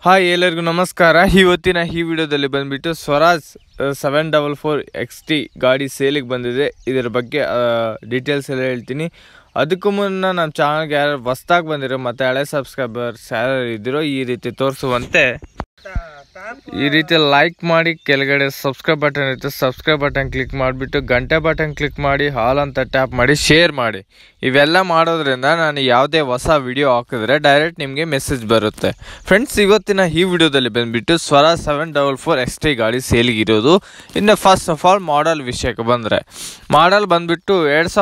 Hi ಎಲ್ಲರಿಗೂ ನಮಸ್ಕಾರ. ಇವತ್ತಿನ ಈ ವಿಡಿಯೋದಲ್ಲಿ ಬಂದುಬಿಟ್ಟು ಸ್ವರಾಜ್ 744 XT ಗಾಡಿ ಸೇಲಿಗೆ ಬಂದಿದೆ. ಇದರ ಬಗ್ಗೆ ಡೀಟೇಲ್ಸ್ ಎಲ್ಲ ಹೇಳ್ತೀನಿ. ಅದಕ್ಕೂ ಮುನ್ನ ನಮ್ಮ ಚಾನಲ್ಗೆ ಯಾರು ಹೊಸ್ದಾಗಿ ಬಂದಿರೋ ಮತ್ತು ಹಳೆ ಸಬ್ಸ್ಕ್ರೈಬರ್ಸ್ ಯಾರು ಇದ್ದೀರೋ ಈ ರೀತಿ ತೋರಿಸುವಂತೆ ಈ ರೀತಿ ಲೈಕ್ ಮಾಡಿ, ಕೆಳಗಡೆ ಸಬ್ಸ್ಕ್ರೈಬ್ ಬಟನ್ ಇರುತ್ತೆ, ಸಬ್ಸ್ಕ್ರೈಬ್ ಬಟನ್ ಕ್ಲಿಕ್ ಮಾಡಿಬಿಟ್ಟು ಗಂಟೆ ಬಟನ್ ಕ್ಲಿಕ್ ಮಾಡಿ, ಹಾಲ್ ಅಂತ ಟ್ಯಾಪ್ ಮಾಡಿ, ಶೇರ್ ಮಾಡಿ. ಇವೆಲ್ಲ ಮಾಡೋದ್ರಿಂದ ನಾನು ಯಾವುದೇ ಹೊಸ ವಿಡಿಯೋ ಹಾಕಿದ್ರೆ ಡೈರೆಕ್ಟ್ ನಿಮಗೆ ಮೆಸೇಜ್ ಬರುತ್ತೆ. ಫ್ರೆಂಡ್ಸ್, ಇವತ್ತಿನ ಈ ವಿಡಿಯೋದಲ್ಲಿ ಬಂದುಬಿಟ್ಟು ಸ್ವರಾಜ್ 744 XT ಗಾಡಿ ಸೇಲಿಗಿರೋದು. ಇನ್ನು ಫಸ್ಟ್ ಆಫ್ ಆಲ್ ಮಾಡಲ್ ವಿಷಯಕ್ಕೆ ಬಂದರೆ, ಮಾಡಲ್ ಬಂದುಬಿಟ್ಟು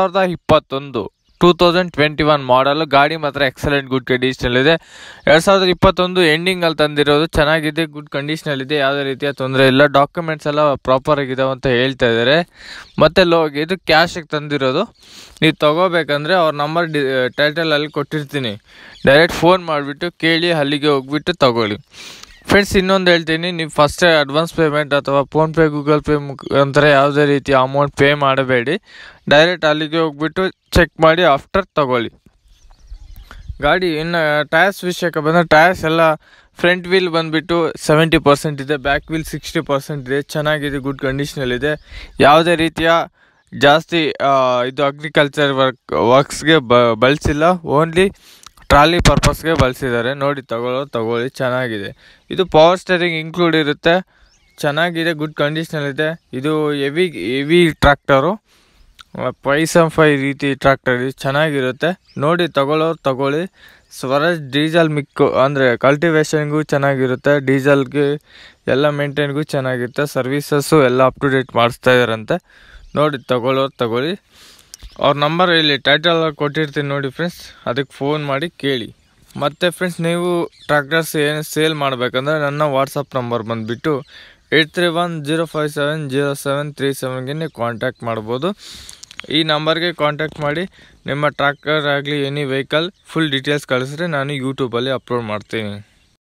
2021 ಮಾಡಲು. ಗಾಡಿ ಮಾತ್ರ ಎಕ್ಸಲೆಂಟ್ ಗುಡ್ ಕಂಡೀಷನಲ್ಲಿದೆ. 2021 ಎಂಡಿಂಗಲ್ಲಿ ತಂದಿರೋದು. ಚೆನ್ನಾಗಿದೆ, ಗುಡ್ ಕಂಡೀಷನಲ್ಲಿದೆ, ಯಾವುದೇ ರೀತಿಯ ತೊಂದರೆ ಇಲ್ಲ. ಡಾಕ್ಯುಮೆಂಟ್ಸ್ ಎಲ್ಲ ಪ್ರಾಪರ್ ಆಗಿದ್ದಾವೆ ಅಂತ ಹೇಳ್ತಾ ಇದ್ದಾರೆ. ಮತ್ತು ಇದು ಕ್ಯಾಶಿಗೆ ತಂದಿರೋದು. ನೀವು ತೊಗೋಬೇಕಂದ್ರೆ ಅವ್ರ ನಂಬರ್ ಟೈಟಲಲ್ಲಿ ಕೊಟ್ಟಿರ್ತೀನಿ. ಡೈರೆಕ್ಟ್ ಫೋನ್ ಮಾಡಿಬಿಟ್ಟು ಕೇಳಿ, ಅಲ್ಲಿಗೆ ಹೋಗ್ಬಿಟ್ಟು ತೊಗೊಳ್ಳಿ. ಫ್ರೆಂಡ್ಸ್, ಇನ್ನೊಂದು ಹೇಳ್ತೀನಿ, ನೀವು ಫಸ್ಟೇ ಅಡ್ವಾನ್ಸ್ ಪೇಮೆಂಟ್ ಅಥವಾ ಫೋನ್ಪೇ, ಗೂಗಲ್ ಪೇ ಮುಖಾಂತರ ಯಾವುದೇ ರೀತಿಯ ಅಮೌಂಟ್ ಪೇ ಮಾಡಬೇಡಿ. ಡೈರೆಕ್ಟ್ ಅಲ್ಲಿಗೆ ಹೋಗ್ಬಿಟ್ಟು ಚೆಕ್ ಮಾಡಿ ಆಫ್ಟರ್ ತೊಗೊಳ್ಳಿ ಗಾಡಿ. ಇನ್ನು ಟೈರ್ಸ್ ವಿಷಯಕ್ಕೆ ಬಂದರೆ, ಟೈರ್ಸ್ ಎಲ್ಲ ಫ್ರಂಟ್ ವೀಲ್ ಬಂದುಬಿಟ್ಟು 70% ಇದೆ, ಬ್ಯಾಕ್ ವೀಲ್ 60% ಇದೆ. ಚೆನ್ನಾಗಿದೆ, ಗುಡ್ ಕಂಡೀಷನಲ್ಲಿದೆ. ಯಾವುದೇ ರೀತಿಯ ಜಾಸ್ತಿ ಇದು ಅಗ್ರಿಕಲ್ಚರ್ ವರ್ಕ್ಸ್ಗೆ ಬಳಸಿಲ್ಲ, ಓನ್ಲಿ ಟ್ರಾಲಿ ಪರ್ಪಸ್ಗೆ ಬಳಸಿದ್ದಾರೆ. ನೋಡಿ, ತಗೊಳ್ಳಿ, ಚೆನ್ನಾಗಿದೆ. ಇದು ಪವರ್ ಸ್ಟೇರಿಂಗ್ ಇನ್ಕ್ಲೂಡ್ ಇರುತ್ತೆ. ಚೆನ್ನಾಗಿದೆ, ಗುಡ್ ಕಂಡೀಷನಲ್ಲಿದೆ. ಇದು ಹೆವಿ ಟ್ರ್ಯಾಕ್ಟರು, 575 ರೀತಿ ಟ್ರ್ಯಾಕ್ಟರ್ ಇದು. ಚೆನ್ನಾಗಿರುತ್ತೆ. ನೋಡಿ, ತಗೊಳ್ಳಿ. ಸ್ವರಾಜ್ ಡೀಸೆಲ್ ಅಂದರೆ ಕಲ್ಟಿವೇಷನ್ಗೂ ಚೆನ್ನಾಗಿರುತ್ತೆ, ಡೀಸೆಲ್ಗೆ ಎಲ್ಲ ಮೇಂಟೈನ್ಗೂ ಚೆನ್ನಾಗಿರುತ್ತೆ. ಸರ್ವೀಸಸ್ಸು ಎಲ್ಲ ಅಪ್ ಟು ಡೇಟ್ ಮಾಡಿಸ್ತಾ ಇದ್ದಾರಂತೆ. ನೋಡಿ, ತಗೊಳ್ಳಿ. ಅವ್ರ ನಂಬರ್ ಇಲ್ಲಿ ಟೈಟಲ್ ಕೊಟ್ಟಿರ್ತೀನಿ ನೋಡಿ ಫ್ರೆಂಡ್ಸ್, ಅದಕ್ಕೆ ಫೋನ್ ಮಾಡಿ ಕೇಳಿ. ಮತ್ತು ಫ್ರೆಂಡ್ಸ್, ನೀವು ಟ್ರ್ಯಾಕ್ಟರ್ಸ್ ಏನು ಸೇಲ್ ಮಾಡಬೇಕಂದ್ರೆ ನನ್ನ ವಾಟ್ಸಪ್ ನಂಬರ್ ಬಂದುಬಿಟ್ಟು 8310570737ಗೆ ನೀವು ಕಾಂಟ್ಯಾಕ್ಟ್ ಮಾಡ್ಬೋದು. ಈ ನಂಬರ್ಗೆ ಕಾಂಟ್ಯಾಕ್ಟ್ ಮಾಡಿ ನಿಮ್ಮ ಟ್ರ್ಯಾಕ್ಟರ್ ಆಗಲಿ ಎನಿ ವೆಹಿಕಲ್ ಫುಲ್ ಡೀಟೇಲ್ಸ್ ಕಳಿಸಿದ್ರೆ ನಾನು ಯೂಟ್ಯೂಬಲ್ಲಿ ಅಪ್ಲೋಡ್ ಮಾಡ್ತೀನಿ.